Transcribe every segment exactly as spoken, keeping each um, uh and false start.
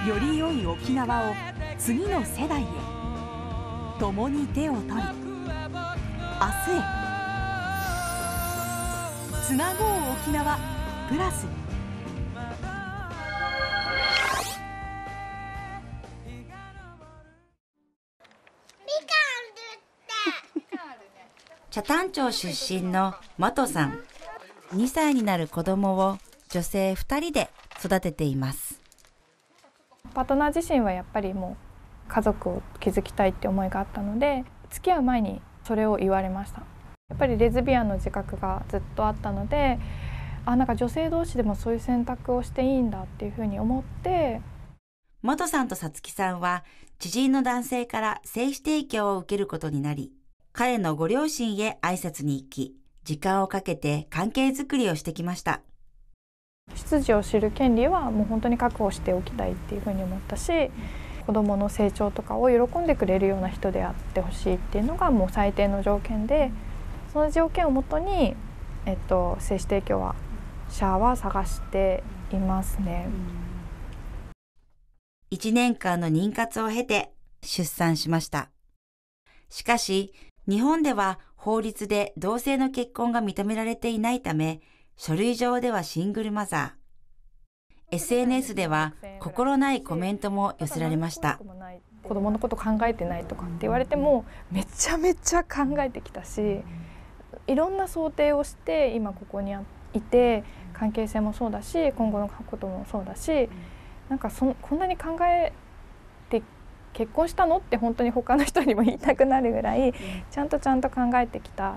より良い沖縄を次の世代へ、共に手を取り明日へつなごう沖縄プラス。 北谷町出身のマトさん、にさいになる子供を女性ふたりで育てています。 パートナー自身はやっぱりもう家族を築きたいって思いがあったので、付き合う前にそれを言われました。やっぱりレズビアンの自覚がずっとあったので、あ、なんか女性同士でもそういう選択をしていいんだっていうふうに思って。 マトさんとさつきさんは知人の男性から精子提供を受けることになり、彼のご両親へ挨拶に行き、時間をかけて関係づくりをしてきました。 出自を知る権利はもう本当に確保しておきたいっていうふうに思ったし、子どもの成長とかを喜んでくれるような人であってほしいっていうのがもう最低の条件で、その条件をもとに、えっと、精子提供者は探していますね。 いちねんかんの妊活を経て出産しました。しかし、日本では法律で同性の結婚が認められていないため、書類上ではシングルマザー。エスエヌエス では心ないコメントも寄せられました。 子供のこと考えてないとかって言われても、めちゃめちゃ考えてきたし、いろんな想定をして今ここにいて、関係性もそうだし、今後のこともそうだし、なんかそこんなに考えて結婚したのって本当に他の人にも言いたくなるぐらいちゃんとちゃんと考えてきた。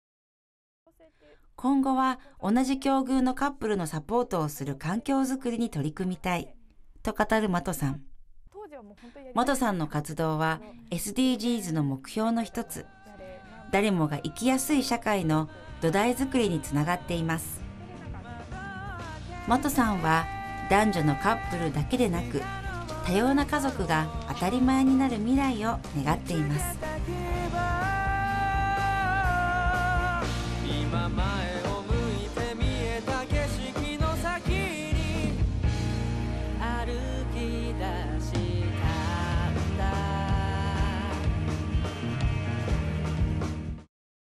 今後は同じ境遇のカップルのサポートをする環境づくりに取り組みたいと語るマトさん。マトさんの活動は エスディージーズ の目標の一つ、誰もが生きやすい社会の土台づくりにつながっています。マトさんは男女のカップルだけでなく、多様な家族が当たり前になる未来を願っています。今前